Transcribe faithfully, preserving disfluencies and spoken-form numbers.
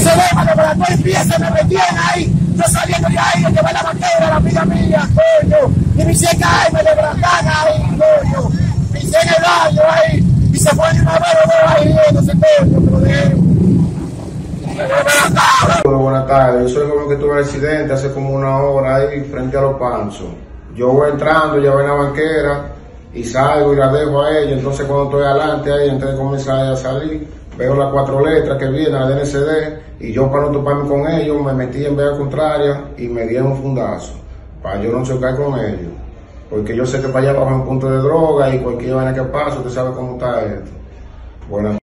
se ve, cuando la cual empieza, me retiene ahí, yo saliendo de ahí, llevé la banquera, la amiga mía, coño, y me hice caer, me levantan ahí, coño, me hice en el baño ahí, y se fue de una vez, dos ahí, riéndose, coño, pero de Buenas tardes, yo soy como que tuve un accidente hace como una hora ahí frente a los Panzos. Yo voy entrando, ya voy en la banquera y salgo y la dejo a ella. Entonces cuando estoy adelante ahí, antes de comenzar a salir, veo las cuatro letras que vienen, la D N C D, y yo para no toparme con ellos me metí en vía contraria y me di un fundazo para yo no chocar con ellos, porque yo sé que para allá abajo es un punto de droga y cualquier vaina que pase, usted sabe cómo está esto. Buenas